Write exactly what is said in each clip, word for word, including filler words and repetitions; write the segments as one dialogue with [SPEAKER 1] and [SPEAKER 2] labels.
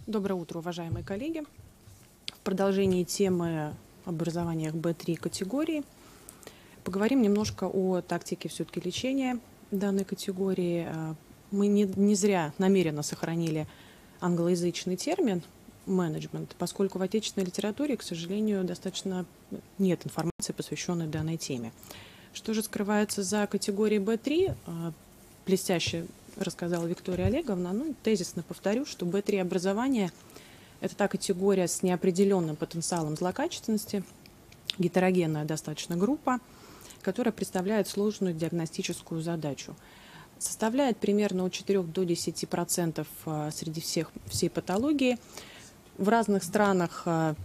[SPEAKER 1] Доброе утро, уважаемые коллеги. В продолжении темы образования бэ три категории поговорим немножко о тактике все-таки лечения данной категории. Мы не, не зря намеренно сохранили англоязычный термин менеджмент, поскольку в отечественной литературе, к сожалению, достаточно нет информации, посвященной данной теме. Что же скрывается за категорией бэ три? Блестяще рассказала Виктория Олеговна. Ну, тезисно повторю, что бэ три образование – это та категория с неопределенным потенциалом злокачественности, гетерогенная достаточно группа, которая представляет сложную диагностическую задачу. Составляет примерно от четырёх до десяти процентов среди всех, всей патологии. В разных странах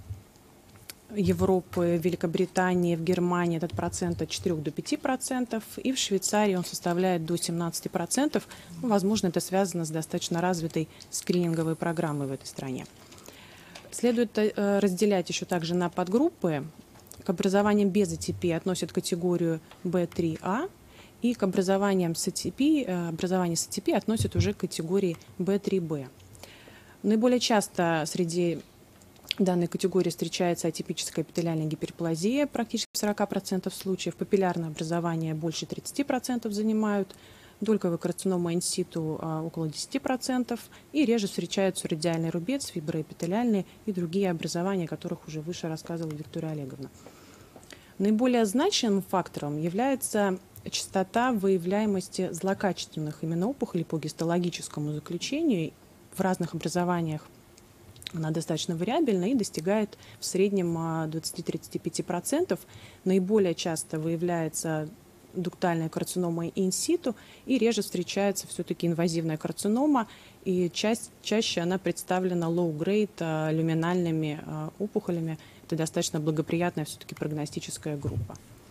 [SPEAKER 1] Европы, Великобритании, в Германии этот процент от четырёх до пяти процентов, и в Швейцарии он составляет до семнадцати процентов. Ну, возможно, это связано с достаточно развитой скрининговой программой в этой стране. Следует э, разделять еще также на подгруппы. К образованиям без а тэ пэ относят категорию бэ три а, и к образованиям с а тэ пэ, э, образование с а тэ пэ относят уже к категории бэ три бэ. Наиболее часто среди данной категории встречается атипическая эпителиальная гиперплазия, практически в сорока процентах случаев, папиллярное образование больше тридцати процентов занимают, дольковая карцинома инситу около десяти процентов, и реже встречаются радиальный рубец, фиброэпителиальные и другие образования, о которых уже выше рассказывала Виктория Олеговна. Наиболее значимым фактором является частота выявляемости злокачественных именно опухолей по гистологическому заключению в разных образованиях. Она достаточно вариабельна и достигает в среднем двадцати-тридцати пяти процентов. Наиболее часто выявляется дуктальная карцинома инситу, и реже встречается все-таки инвазивная карцинома, и часть, чаще она представлена low-grade люминальными опухолями. Это достаточно благоприятная все-таки прогностическая группа.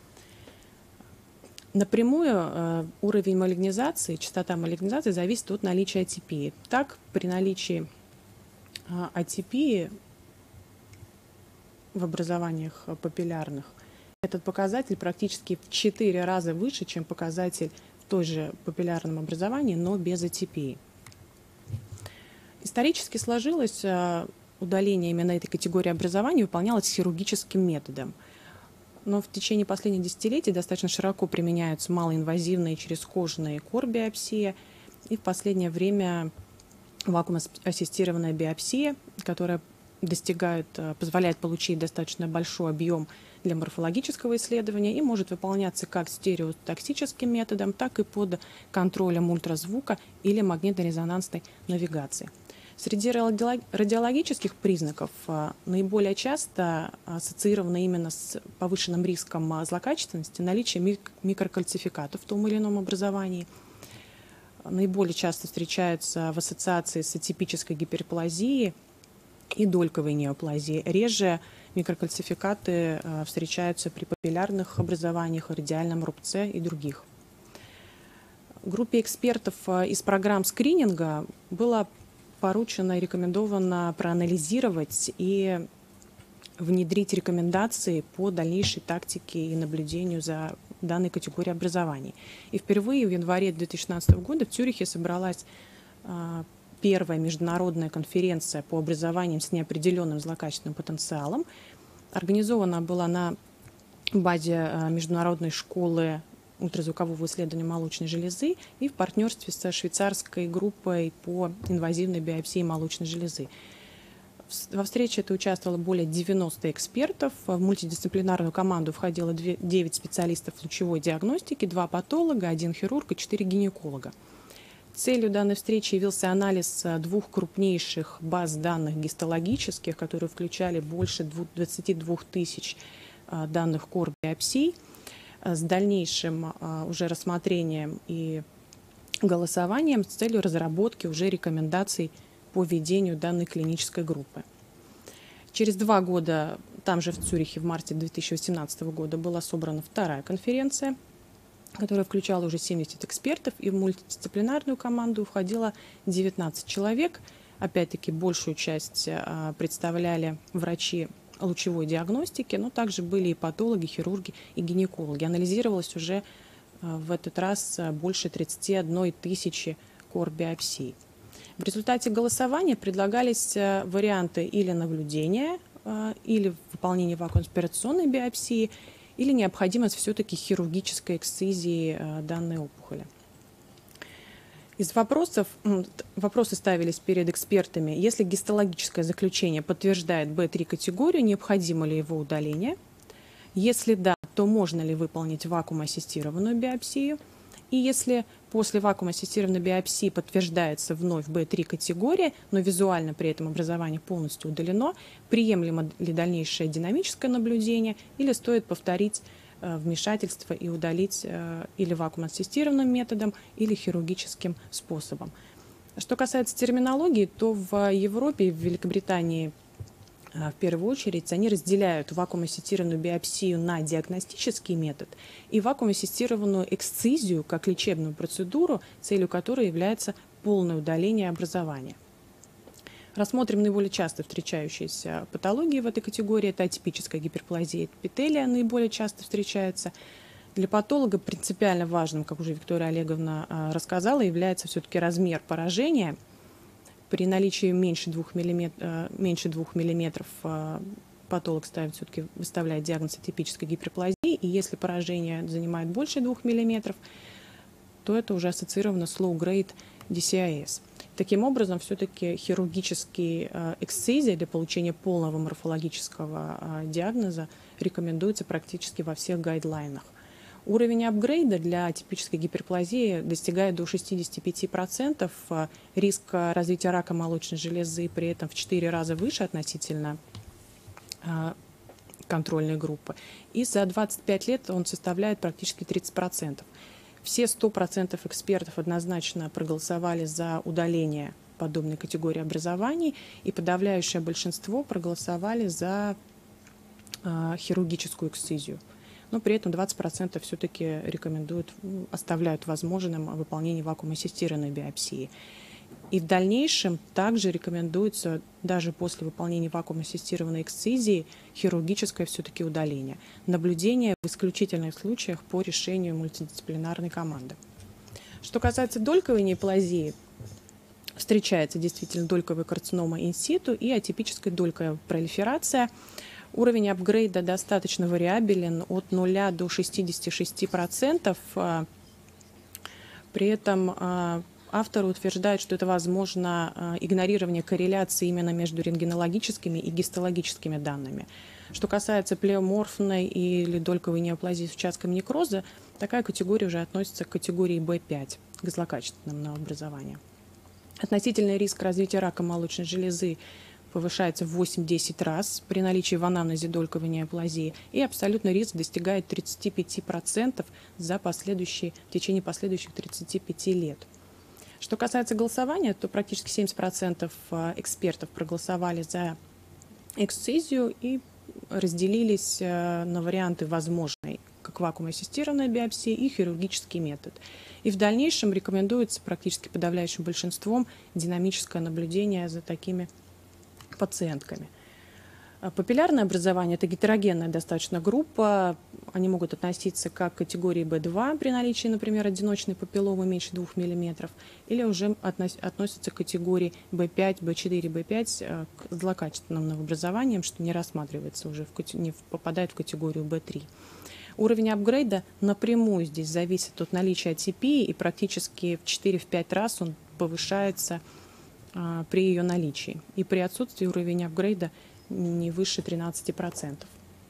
[SPEAKER 1] Напрямую уровень малигнизации, частота малигнизации зависит от наличия а тэ пэ. Так, при наличии а тэ пэ в образованиях папиллярных этот показатель практически в четыре раза выше, чем показатель в той же папиллярном образовании, но без а тэ пэ. Исторически сложилось, удаление именно этой категории образования выполнялось хирургическим методом. Но в течение последних десятилетий достаточно широко применяются малоинвазивные черезкожные кор-биопсия, и в последнее время вакуумно-ассистированная биопсия, которая достигает, позволяет получить достаточно большой объем для морфологического исследования и может выполняться как стереотоксическим методом, так и под контролем ультразвука или магнитно-резонансной навигации. Среди радиологических признаков наиболее часто ассоциировано именно с повышенным риском злокачественности наличие микрокальцификатов в том или ином образовании. Наиболее часто встречаются в ассоциации с атипической гиперплазией и дольковой неоплазией. Реже микрокальцификаты встречаются при папиллярных образованиях, радиальном рубце и других. Группе экспертов из программ скрининга было поручено и рекомендовано проанализировать и внедрить рекомендации по дальнейшей тактике и наблюдению за данной категорией образований. И впервые в январе две тысячи шестнадцатого года в Цюрихе собралась а, первая международная конференция по образованиям с неопределенным злокачественным потенциалом. Организована была на базе а, международной школы ультразвукового исследования молочной железы и в партнерстве со швейцарской группой по инвазивной биопсии молочной железы. Во встрече это участвовало более девяноста экспертов. В мультидисциплинарную команду входило девять специалистов лучевой диагностики, два патолога, один хирург и четыре гинеколога. Целью данной встречи явился анализ двух крупнейших баз данных гистологических, которые включали больше двадцати двух тысяч данных кор-биопсий, с дальнейшим уже рассмотрением и голосованием с целью разработки уже рекомендаций по ведению данной клинической группы. Через два года, там же в Цюрихе, в марте две тысячи восемнадцатого года, была собрана вторая конференция, которая включала уже семьдесят экспертов, и в мультидисциплинарную команду входило девятнадцать человек. Опять-таки, большую часть представляли врачи лучевой диагностики, но также были и патологи, хирурги и гинекологи. Анализировалось уже в этот раз больше тридцати одной тысячи кор-биопсий. В результате голосования предлагались варианты или наблюдения, или выполнения вакуумно-аспирационной биопсии, или необходимость все-таки хирургической эксцизии данной опухоли. Из вопросов, вопросы ставились перед экспертами. Если гистологическое заключение подтверждает бэ три категорию, необходимо ли его удаление? Если да, то можно ли выполнить вакуум-ассистированную биопсию? И если после вакуум-ассистированной биопсии подтверждается вновь бэ три категория, но визуально при этом образование полностью удалено, приемлемо ли дальнейшее динамическое наблюдение или стоит повторить вмешательство и удалить или вакуум-ассистированным методом, или хирургическим способом. Что касается терминологии, то в Европе и в Великобритании в первую очередь они разделяют вакуум-ассистированную биопсию на диагностический метод и вакуум-ассистированную эксцизию как лечебную процедуру, целью которой является полное удаление образования. Рассмотрим наиболее часто встречающиеся патологии в этой категории. Это атипическая гиперплазия эпителия, наиболее часто встречается. Для патолога принципиально важным, как уже Виктория Олеговна рассказала, является все-таки размер поражения. При наличии меньше двух миллиметров, меньше двух миллиметров патолог ставит, все-таки выставляет диагноз атипической гиперплазии. И если поражение занимает больше двух миллиметров, то это уже ассоциировано с low-grade ди си ай эс. Таким образом, все-таки хирургические эксцизии для получения полного морфологического диагноза рекомендуется практически во всех гайдлайнах. Уровень апгрейда для атипической гиперплазии достигает до шестидесяти пяти процентов. Риск развития рака молочной железы при этом в четыре раза выше относительно контрольной группы. И за двадцать пять лет он составляет практически тридцать процентов. Все сто процентов экспертов однозначно проголосовали за удаление подобной категории образований, и подавляющее большинство проголосовали за э, хирургическую эксцизию. Но при этом двадцать процентов все-таки рекомендуют, оставляют возможным выполнение вакуум-ассистированной биопсии. И в дальнейшем также рекомендуется даже после выполнения вакуум-ассистированной эксцизии хирургическое все-таки удаление. Наблюдение в исключительных случаях по решению мультидисциплинарной команды. Что касается дольковой неоплазии, встречается действительно дольковая карцинома инситу и атипическая дольковая пролиферация. Уровень апгрейда достаточно вариабелен от нуля до шестидесяти шести процентов. При этом авторы утверждают, что это возможно игнорирование корреляции именно между рентгенологическими и гистологическими данными. Что касается плеоморфной или дольковой неоплазии с участком некроза, такая категория уже относится к категории бэ пять, к злокачественным новообразованиям. Относительный риск развития рака молочной железы повышается в восемь-десять раз при наличии в анамнезе дольковой неоплазии, и абсолютный риск достигает тридцати пяти процентов за последующие, в течение последующих тридцати пяти лет. Что касается голосования, то практически семьдесят процентов экспертов проголосовали за эксцизию и разделились на варианты возможной, как вакуум-ассистированная биопсия и хирургический метод. И в дальнейшем рекомендуется практически подавляющим большинством динамическое наблюдение за такими пациентками. Папиллярное образование – это гетерогенная достаточно группа. Они могут относиться как к категории бэ два при наличии, например, одиночной папилломы меньше двух миллиметров, или уже относятся к категории бэ пять, бэ четыре, бэ пять к злокачественным новообразованиям, что не рассматривается уже, в, не попадает в категорию бэ три. Уровень апгрейда напрямую здесь зависит от наличия атипии, и практически в четыре-пять раз он повышается а, при ее наличии. И при отсутствии уровень апгрейда не выше тринадцати процентов.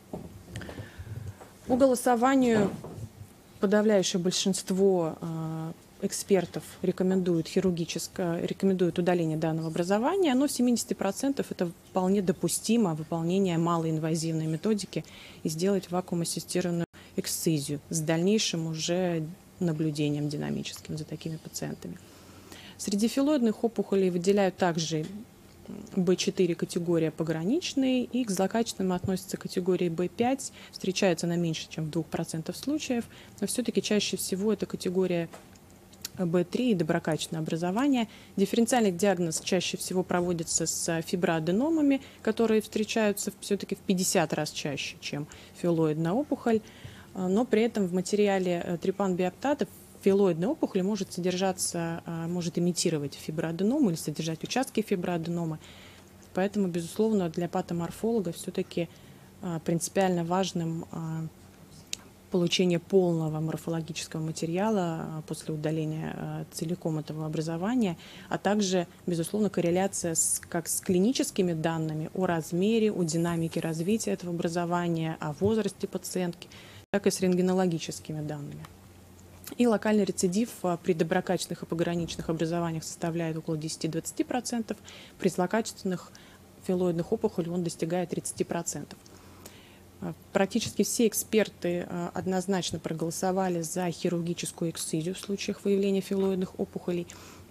[SPEAKER 1] По голосованию подавляющее большинство э, экспертов рекомендуют хирургическое, рекомендуют удаление данного образования, но в семидесяти процентах это вполне допустимо выполнение малоинвазивной методики и сделать вакуум-ассистированную эксцизию с дальнейшим уже наблюдением динамическим за такими пациентами. Среди филоидных опухолей выделяют также бэ четыре категория пограничные, и к злокачественным относятся категории бэ пять, встречается она меньше, чем в двух процентах случаев, но все-таки чаще всего это категория бэ три и доброкачественное образование. Дифференциальный диагноз чаще всего проводится с фиброаденомами, которые встречаются все-таки в пятьдесят раз чаще, чем филоидная опухоль, но при этом в материале трипанбиоптата филоидной опухоли может содержаться, может имитировать фиброаденому или содержать участки фиброаденомы. Поэтому, безусловно, для патоморфолога все-таки принципиально важным получение полного морфологического материала после удаления целиком этого образования, а также, безусловно, корреляция с, как с клиническими данными о размере, о динамике развития этого образования, о возрасте пациентки, так и с рентгенологическими данными. И локальный рецидив при доброкачественных и пограничных образованиях составляет около десяти-двадцати процентов, при злокачественных филоидных опухолях он достигает тридцати процентов. Практически все эксперты однозначно проголосовали за хирургическую эксцизию в случаях выявления филоидных опухолей.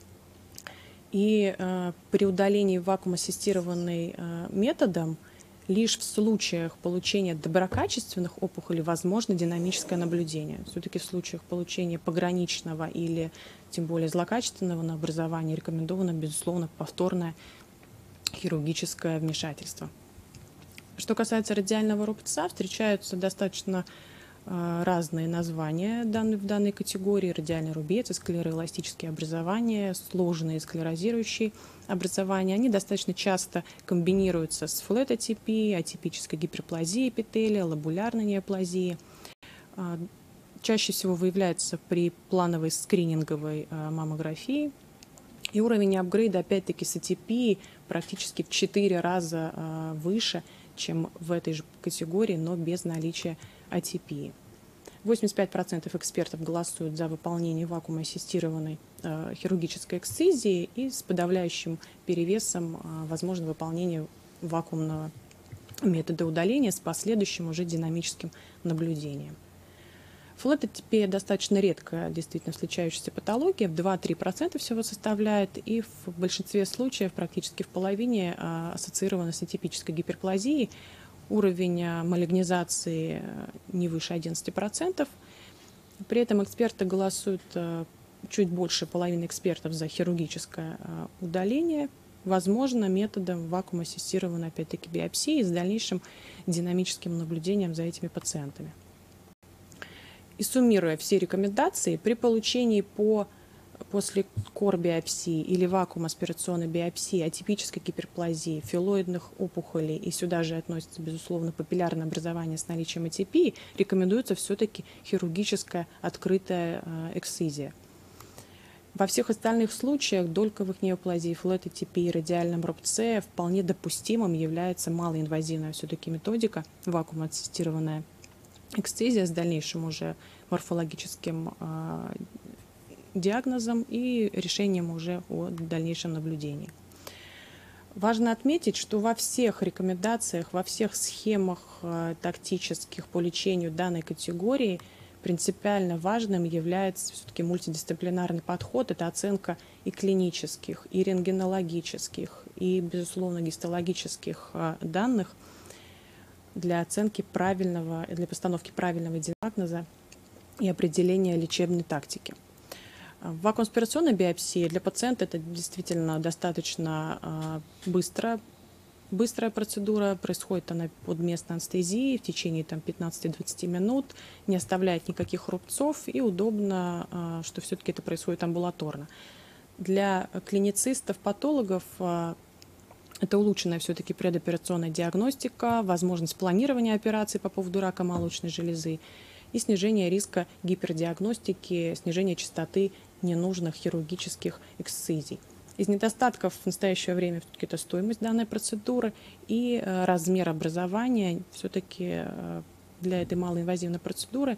[SPEAKER 1] И при удалении вакуум-ассистированной методом лишь в случаях получения доброкачественных опухолей возможно динамическое наблюдение. Все-таки в случаях получения пограничного или тем более злокачественного образования рекомендовано, безусловно, повторное хирургическое вмешательство. Что касается радиального рубца, встречаются достаточно э, разные названия данной, в данной категории. Радиальный рубец, склероэластические образования, сложные склерозирующие образования. Они достаточно часто комбинируются с флетотипией, атипической гиперплазией эпителия, лобулярной неоплазией. Э, чаще всего выявляется при плановой скрининговой э, маммографии. И уровень апгрейда, опять-таки, с атипией практически в четыре раза э, выше, чем в этой же категории, но без наличия атипии. восемьдесят пять процентов экспертов голосуют за выполнение вакуум-ассистированной э, хирургической эксцизии и с подавляющим перевесом э, возможно выполнение вакуумного метода удаления с последующим уже динамическим наблюдением. Флетотипия достаточно редко действительно встречающаяся патология, в два-три процента всего составляет, и в большинстве случаев, практически в половине, ассоциирована с атипической гиперплазией. Уровень малигнизации не выше одиннадцати процентов. При этом эксперты голосуют, чуть больше половины экспертов, за хирургическое удаление, возможно, методом вакуум-ассистированной, опять-таки, биопсии с дальнейшим динамическим наблюдением за этими пациентами. И суммируя все рекомендации, при получении по, после кор-биопсии или вакуум-аспирационной биопсии атипической гиперплазии, филоидных опухолей, и сюда же относится, безусловно, папиллярное образование с наличием атипии, рекомендуется все-таки хирургическая открытая эксцизия. Во всех остальных случаях дольковых неоплазий, флетотипии, радиальном рубце вполне допустимым является малоинвазивная все-таки методика, вакуум-ассистированная эксцизия с дальнейшим уже морфологическим э, диагнозом и решением уже о дальнейшем наблюдении. Важно отметить, что во всех рекомендациях, во всех схемах э, тактических по лечению данной категории принципиально важным является все-таки мультидисциплинарный подход. Это оценка и клинических, и рентгенологических, и, безусловно, гистологических э, данных для оценки правильного, для постановки правильного диагноза и определения лечебной тактики. Вакуум-аспирационная биопсия для пациента это действительно достаточно быстро, быстрая процедура. Происходит она под местной анестезией в течение пятнадцати-двадцати минут, не оставляет никаких рубцов и удобно, что все-таки это происходит амбулаторно. Для клиницистов, патологов это улучшенная все-таки предоперационная диагностика, возможность планирования операций по поводу рака молочной железы и снижение риска гипердиагностики, снижение частоты ненужных хирургических эксцизий. Из недостатков в настоящее время все-таки это стоимость данной процедуры и размер образования. Все-таки для этой малоинвазивной процедуры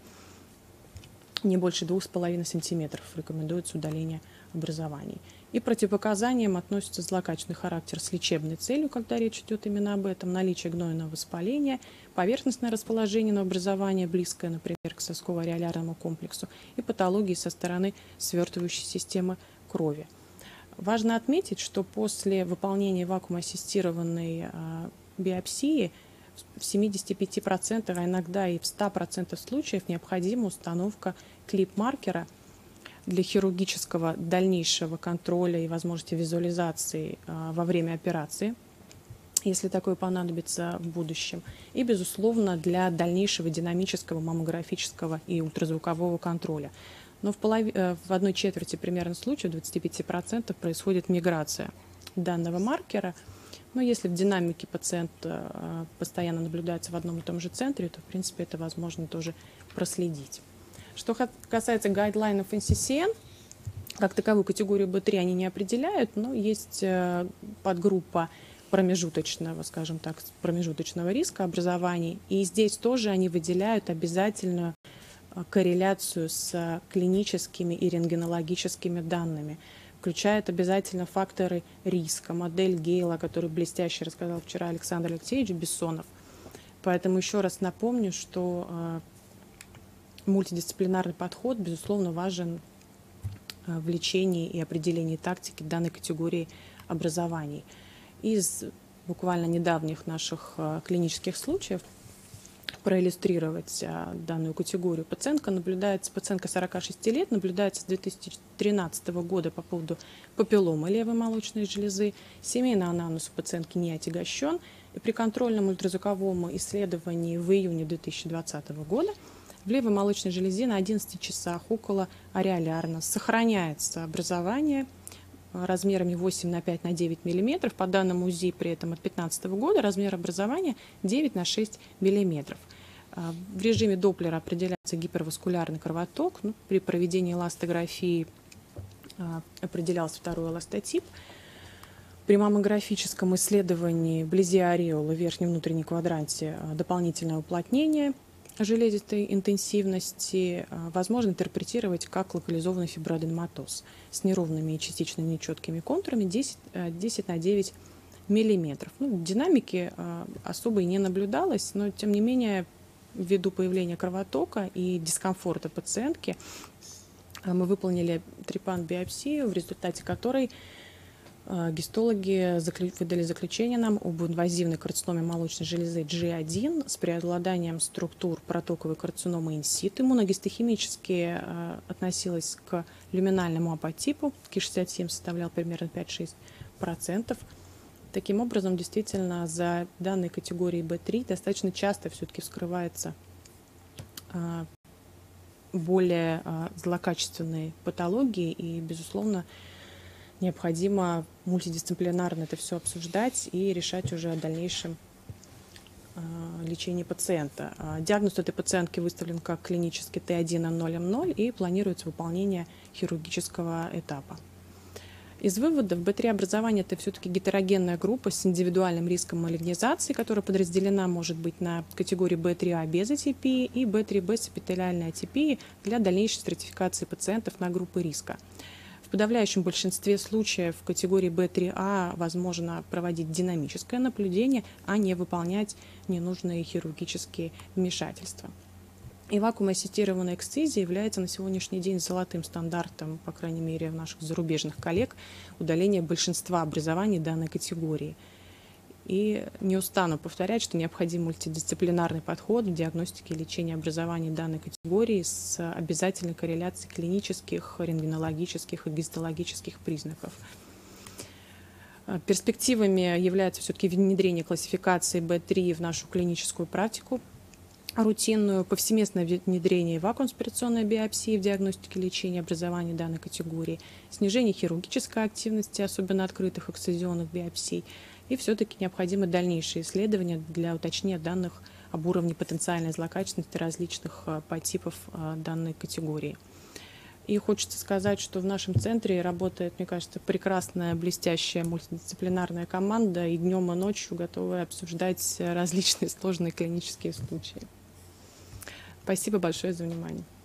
[SPEAKER 1] не больше двух с половиной сантиметров рекомендуется удаление образований. И противопоказаниям относится злокачественный характер с лечебной целью, когда речь идет именно об этом, наличие гнойного воспаления, поверхностное расположение образования, близкое, например, к сосково-ареолярному комплексу, и патологии со стороны свертывающей системы крови. Важно отметить, что после выполнения вакуум-ассистированной биопсии в семидесяти пяти процентах, а иногда и в ста процентах случаев необходима установка клип-маркера для хирургического дальнейшего контроля и возможности визуализации во время операции, если такое понадобится в будущем, и, безусловно, для дальнейшего динамического маммографического и ультразвукового контроля. но в, полов... в одной четверти примерно случаев, двадцати пяти процентов, происходит миграция данного маркера. Но если в динамике пациент постоянно наблюдается в одном и том же центре, то, в принципе, это возможно тоже проследить. Что касается гайдлайнов эн си си эн, как таковую категорию бэ три они не определяют, но есть подгруппа промежуточного, скажем так, промежуточного риска образований. И здесь тоже они выделяют обязательную корреляцию с клиническими и рентгенологическими данными. Включает обязательно факторы риска, модель Гейла, который блестяще рассказал вчера Александр Алексеевич Бессонов. Поэтому еще раз напомню, что мультидисциплинарный подход, безусловно, важен в лечении и определении тактики данной категории образований. Из буквально недавних наших клинических случаев проиллюстрировать данную категорию. Пациентка наблюдается, пациентка сорока шести лет, наблюдается с две тысячи тринадцатого года по поводу папилломы левой молочной железы. Семейный анамнез у пациентки не отягощен. И при контрольном ультразвуковом исследовании в июне две тысячи двадцатого года в левой молочной железе на одиннадцати часах около ареолярно сохраняется образование размерами восемь на пять на девять миллиметров. По данным УЗИ при этом от две тысячи пятнадцатого года размер образования девять на шесть миллиметров. В режиме Доплера определяется гиперваскулярный кровоток. Ну, при проведении эластографии определялся второй эластотип. При маммографическом исследовании вблизи ареолы в верхнем внутреннем квадранте дополнительное уплотнение железистой интенсивности возможно интерпретировать как локализованный фиброаденоматоз с неровными и частично нечеткими контурами десять на девять миллиметров. Ну, динамики особо и не наблюдалось, но тем не менее ввиду появления кровотока и дискомфорта пациентки мы выполнили трепан-биопсию, в результате которой гистологи выдали заключение нам об инвазивной карциноме молочной железы джи один с преобладанием структур протоковой карциномы инсит. Иммуногистохимически относилась к люминальному апотипу, ки шестьдесят семь составлял примерно пять-шесть процентов. Таким образом, действительно, за данной категорией бэ три достаточно часто все-таки вскрывается более злокачественные патологии и, безусловно, необходимо мультидисциплинарно это все обсуждать и решать уже о дальнейшем э, лечении пациента. Диагноз этой пациентки выставлен как клинический тэ один эн ноль эм ноль и планируется выполнение хирургического этапа. Из выводов бэ три образование это все-таки гетерогенная группа с индивидуальным риском малигнизации, которая подразделена может быть на категории бэ три а без атипии и бэ три бэ с эпителиальной атипией для дальнейшей стратификации пациентов на группы риска. В подавляющем большинстве случаев в категории бэ три а возможно проводить динамическое наблюдение, а не выполнять ненужные хирургические вмешательства. И вакуум-ассистированная эксцизия является на сегодняшний день золотым стандартом, по крайней мере, наших зарубежных коллег, удаления большинства образований данной категории. И не устану повторять, что необходим мультидисциплинарный подход в диагностике и лечении образований данной категории с обязательной корреляцией клинических, рентгенологических и гистологических признаков. Перспективами является все-таки внедрение классификации бэ три в нашу клиническую практику рутинную, повсеместное внедрение вакуум-аспирационной биопсии в диагностике и лечении образований данной категории, снижение хирургической активности, особенно открытых эксцизионных биопсий, и все-таки необходимы дальнейшие исследования для уточнения данных об уровне потенциальной злокачественности различных подтипов данной категории. И хочется сказать, что в нашем центре работает, мне кажется, прекрасная, блестящая мультидисциплинарная команда, и днем, и ночью готовая обсуждать различные сложные клинические случаи. Спасибо большое за внимание.